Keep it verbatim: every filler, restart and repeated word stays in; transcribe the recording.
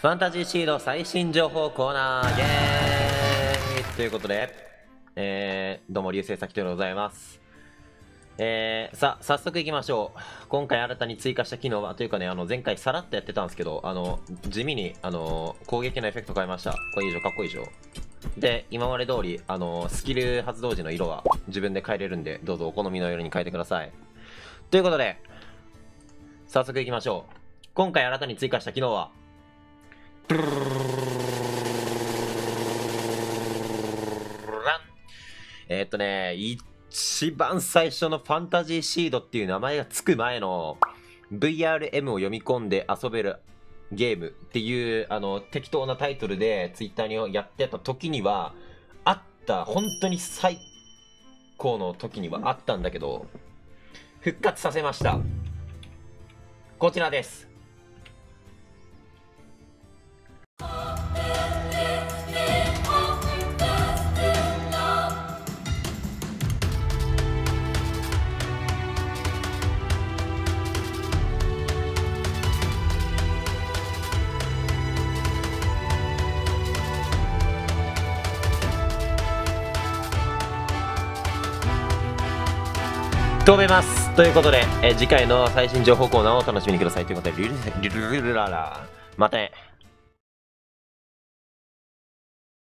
ファンタジーシード最新情報コーナー、イエーイということで、えー、どうも、流星咲でございます。えー、さ、早速行きましょう。今回新たに追加した機能は、というかね、あの、前回さらっとやってたんですけど、あの、地味に、あの、攻撃のエフェクト変えました。これいいでしょ、かっこいいでしょ。で、今まで通り、あの、スキル発動時の色は自分で変えれるんで、どうぞお好みの色に変えてください。ということで、早速行きましょう。今回新たに追加した機能は、えー、っとね、一番最初のファンタジーシードっていう名前がつく前の ブイアールエム を読み込んで遊べるゲームっていうあの適当なタイトルでツイッターにやってた時にはあった、本当に最高の時にはあったんだけど、復活させました。こちらです。飛べますということで、え次回の最新情報コーナーをお楽しみにくださいということで、リルリルリルララまたね。